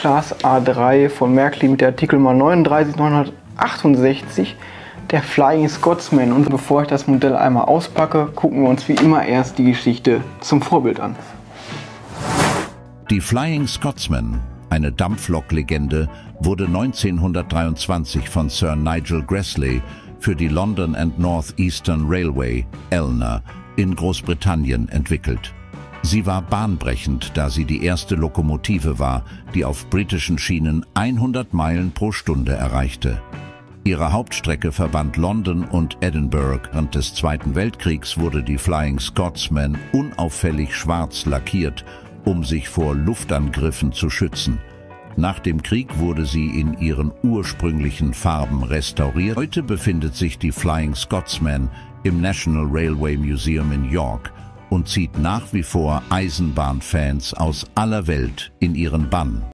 Class A3 von Märklin mit der Artikelnummer 39968, der Flying Scotsman. Und bevor ich das Modell einmal auspacke, gucken wir uns wie immer erst die Geschichte zum Vorbild an. Die Flying Scotsman, eine Dampflok-Legende, wurde 1923 von Sir Nigel Gresley für die London and North Eastern Railway, ELNA, in Großbritannien entwickelt. Sie war bahnbrechend, da sie die erste Lokomotive war, die auf britischen Schienen 100 Meilen pro Stunde erreichte. Ihre Hauptstrecke verband London und Edinburgh. Während des Zweiten Weltkriegs wurde die Flying Scotsman unauffällig schwarz lackiert, um sich vor Luftangriffen zu schützen. Nach dem Krieg wurde sie in ihren ursprünglichen Farben restauriert. Heute befindet sich die Flying Scotsman im National Railway Museum in York und zieht nach wie vor Eisenbahnfans aus aller Welt in ihren Bann.